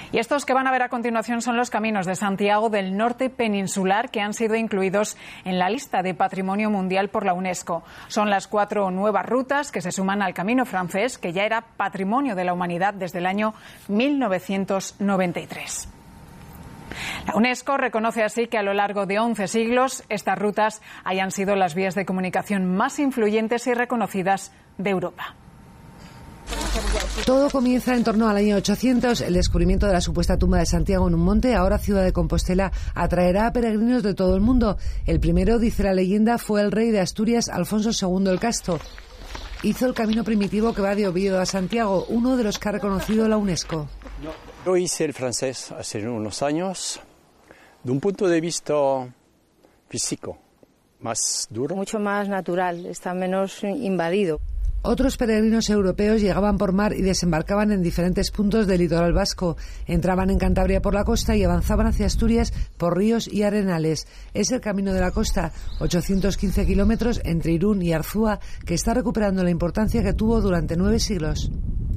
Y estos que van a ver a continuación son los caminos de Santiago del Norte peninsular que han sido incluidos en la lista de Patrimonio Mundial por la UNESCO. Son las 4 nuevas rutas que se suman al Camino francés, que ya era Patrimonio de la Humanidad desde el año 1993. La UNESCO reconoce así que a lo largo de 11 siglos estas rutas hayan sido las vías de comunicación más influyentes y reconocidas de Europa. Todo comienza en torno al año 800. El descubrimiento de la supuesta tumba de Santiago en un monte, ahora ciudad de Compostela, atraerá a peregrinos de todo el mundo. El primero, dice la leyenda, fue el rey de Asturias, Alfonso II el Casto. Hizo el camino primitivo que va de Oviedo a Santiago, uno de los que ha reconocido la UNESCO. Yo hice el francés hace unos años, de un punto de vista físico, más duro. Mucho más natural, está menos invadido. Otros peregrinos europeos llegaban por mar y desembarcaban en diferentes puntos del litoral vasco. Entraban en Cantabria por la costa y avanzaban hacia Asturias por ríos y arenales. Es el Camino de la Costa, 815 kilómetros entre Irún y Arzúa, que está recuperando la importancia que tuvo durante 9 siglos.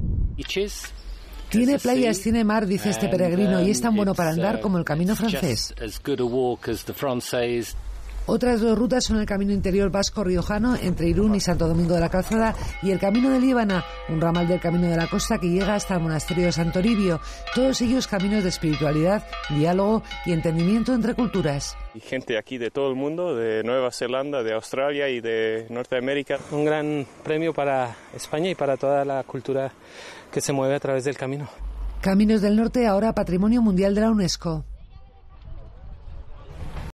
Tiene playas, tiene mar, dice este peregrino, y es tan bueno para andar como el Camino francés. Otras 2 rutas son el Camino Interior Vasco-Riojano entre Irún y Santo Domingo de la Calzada y el Camino de Líbana, un ramal del Camino de la Costa que llega hasta el monasterio de Santo Toribio. Todos ellos caminos de espiritualidad, diálogo y entendimiento entre culturas. Y gente aquí de todo el mundo, de Nueva Zelanda, de Australia y de Norteamérica. Un gran premio para España y para toda la cultura que se mueve a través del camino. Caminos del Norte, ahora Patrimonio Mundial de la UNESCO.